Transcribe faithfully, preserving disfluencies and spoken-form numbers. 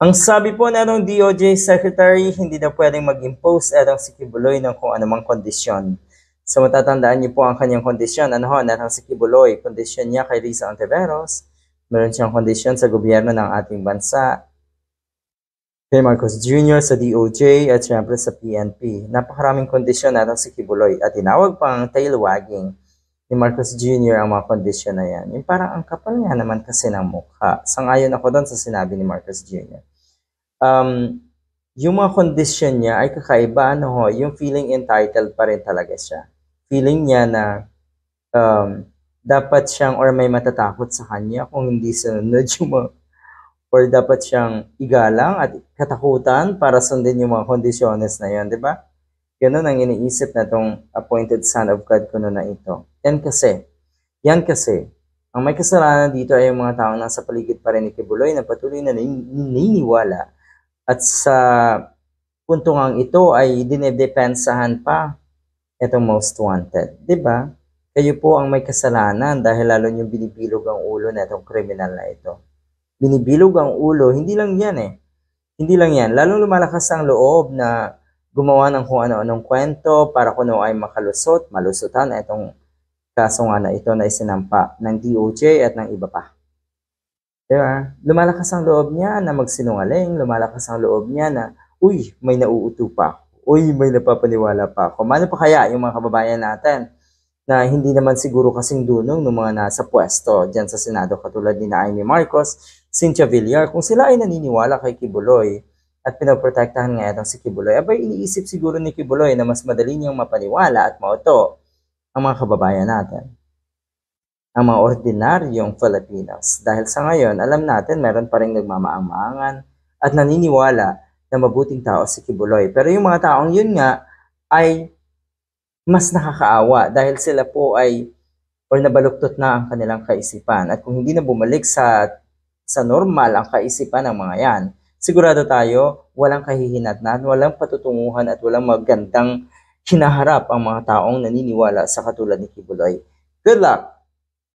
Ang sabi po na ng D O J Secretary, hindi na pwedeng mag-impose etong si Kibuloy ng kung anumang kondisyon. So matatandaan niyo po ang kanyang kondisyon. Ano ho, netong si Kibuloy, kondisyon niya kay Risa Ontiveros, meron siyang kondisyon sa gobyerno ng ating bansa, kay Marcos Junior sa D O J at syempre sa P N P. Napakaraming kondisyon netong si Kibuloy at tinawag pang tail wagging ni Marcos Junior ang mga kondisyon na yan. Yung parang ang kapal nga naman kasi ng mukha. Sangayon ako doon sa sinabi ni Marcos Junior Um, yung mga kondisyon niya ay kakaiba, ano ho, yung feeling entitled pa rin talaga siya. Feeling niya na um, dapat siyang or may matatakot sa kanya kung hindi sunod yung mga, or dapat siyang igalang at katakutan para sundin yung mga kondisyones na yun, di ba? Ganun ang iniisip na tong appointed son of God ko na ito. Yan kasi, yan kasi, ang may kasalanan dito ay yung mga taong nasa paligid pa rin ni Kibuloy na patuloy na naniniwala. At sa puntong ang ito ay dinedepensahan pa itong most wanted. Diba? Kayo po ang may kasalanan dahil lalo nyo binibilog ang ulo na itong kriminal na ito. Binibilog ang ulo, hindi lang yan eh. Hindi lang yan. Lalong lumalakas ang loob na gumawa ng kung ano-anong kwento para kuno ay makalusot, malusutan itong kaso nga na ito na isinampa ng D O J at ng iba pa. Diba? Lumalakas ang loob niya na magsinungaling, lumalakas ang loob niya na, uy, may nauuto pa ako, uy, may napapaniwala pa ako. Mano pa kaya yung mga kababayan natin na hindi naman siguro kasing dunong ng mga nasa pwesto dyan sa Senado katulad ni Amy Marcos, Cynthia Villar, kung sila ay naniniwala kay Kibuloy at pinoprotektahan nga itong si Kibuloy, abay iniisip siguro ni Kibuloy na mas madali niyang mapaniwala at mauto ang mga kababayan natin, ang mga ordinaryong Filipinos. Dahil sa ngayon, alam natin meron pa rin nagmamaang-maangan at naniniwala na mabuting tao si Kibuloy. Pero yung mga taong yun nga ay mas nakakaawa dahil sila po ay or nabaluktot na ang kanilang kaisipan. At kung hindi na bumalik sa, sa normal ang kaisipan ng mga yan, sigurado tayo walang kahihinatnan, walang patutunguhan at walang magandang hinaharap ang mga taong naniniwala sa katulad ni Kibuloy. Good luck!